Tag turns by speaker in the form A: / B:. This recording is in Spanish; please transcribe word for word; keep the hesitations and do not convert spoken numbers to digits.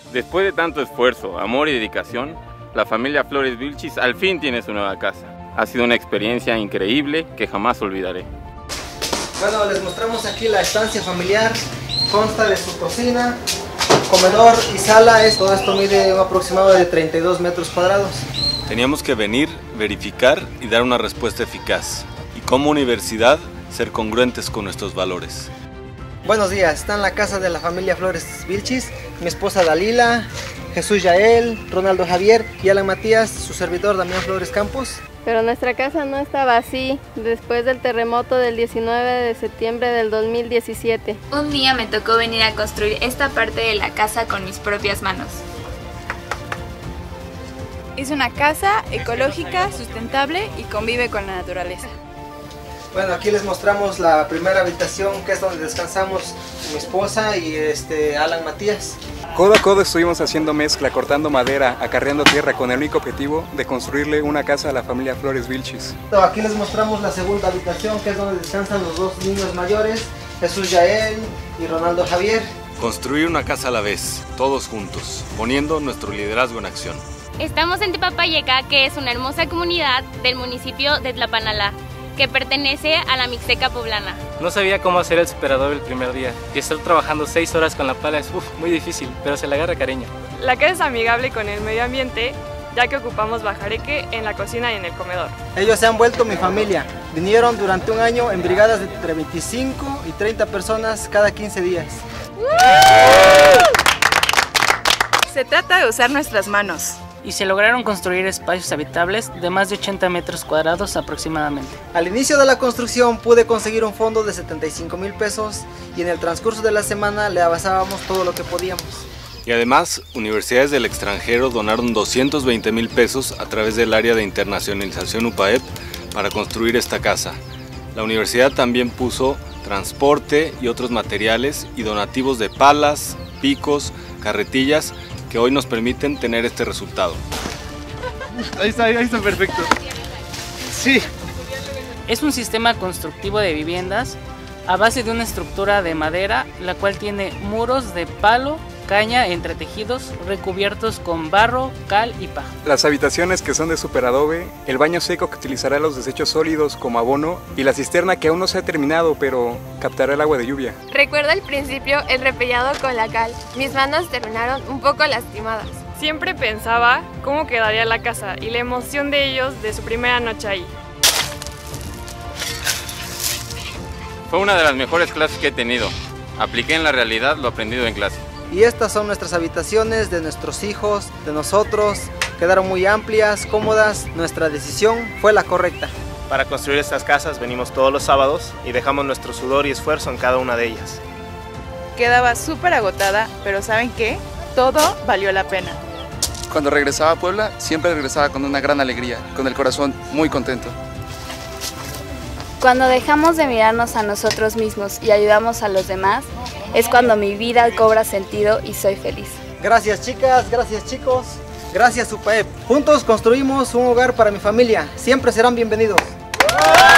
A: Después de tanto esfuerzo, amor y dedicación, la familia Flores Vilchis al fin tiene su nueva casa. Ha sido una experiencia increíble que jamás olvidaré.
B: Bueno, les mostramos aquí la estancia familiar. Consta de su cocina, comedor y sala. Todo esto mide un aproximado de treinta y dos metros cuadrados.
C: Teníamos que venir, verificar y dar una respuesta eficaz. Y como universidad, ser congruentes con nuestros valores.
B: Buenos días, está en la casa de la familia Flores Vilchis, mi esposa Dalila, Jesús Yael, Ronaldo Javier y Alan Matías, su servidor Damián Flores Campos.
D: Pero nuestra casa no estaba así después del terremoto del diecinueve de septiembre del dos mil diecisiete.
E: Un día me tocó venir a construir esta parte de la casa con mis propias manos.
F: Es una casa ecológica, sustentable y convive con la naturaleza.
B: Bueno, aquí les mostramos la primera habitación, que es donde descansamos mi esposa y este Alan Matías.
G: Codo a codo estuvimos haciendo mezcla, cortando madera, acarreando tierra con el único objetivo de construirle una casa a la familia Flores Vilchis.
B: Aquí les mostramos la segunda habitación, que es donde descansan los dos niños mayores, Jesús Yael y Ronaldo Javier.
C: Construir una casa a la vez, todos juntos, poniendo nuestro liderazgo en acción.
H: Estamos en Tepapayeca, que es una hermosa comunidad del municipio de Tlapanalá, que pertenece a la Mixteca poblana.
I: No sabía cómo hacer el superador el primer día y estar trabajando seis horas con la pala es uf, muy difícil, pero se le agarra cariño.
J: La casa es amigable con el medio ambiente, ya que ocupamos bajareque en la cocina y en el comedor.
B: Ellos se han vuelto mi familia. Vinieron durante un año en brigadas de entre veinticinco y treinta personas cada quince días.
F: Se trata de usar nuestras manos.
K: Y se lograron construir espacios habitables de más de ochenta metros cuadrados aproximadamente.
B: Al inicio de la construcción pude conseguir un fondo de setenta y cinco mil pesos y en el transcurso de la semana le avanzábamos todo lo que podíamos.
C: Y además, universidades del extranjero donaron doscientos veinte mil pesos a través del área de internacionalización U P A E P para construir esta casa. La universidad también puso transporte y otros materiales y donativos de palas, picos, carretillas, que hoy nos permiten tener este resultado.
I: Ahí está, ahí está perfecto. Sí.
K: Es un sistema constructivo de viviendas a base de una estructura de madera, la cual tiene muros de palo, caña, entretejidos, recubiertos con barro, cal y paja.
G: Las habitaciones que son de superadobe, el baño seco que utilizará los desechos sólidos como abono y la cisterna que aún no se ha terminado pero captará el agua de lluvia.
D: Recuerdo al principio el repellado con la cal. Mis manos terminaron un poco lastimadas.
J: Siempre pensaba cómo quedaría la casa y la emoción de ellos de su primera noche ahí.
A: Fue una de las mejores clases que he tenido. Apliqué en la realidad lo aprendido en clase.
B: Y estas son nuestras habitaciones de nuestros hijos, de nosotros. Quedaron muy amplias, cómodas. Nuestra decisión fue la correcta.
I: Para construir estas casas venimos todos los sábados y dejamos nuestro sudor y esfuerzo en cada una de ellas.
F: Quedaba súper agotada, pero ¿saben qué? Todo valió la pena.
L: Cuando regresaba a Puebla, siempre regresaba con una gran alegría, con el corazón muy contento.
D: Cuando dejamos de mirarnos a nosotros mismos y ayudamos a los demás, es cuando mi vida cobra sentido y soy feliz.
B: Gracias chicas, gracias chicos, gracias U P A E P. Juntos construimos un hogar para mi familia. Siempre serán bienvenidos.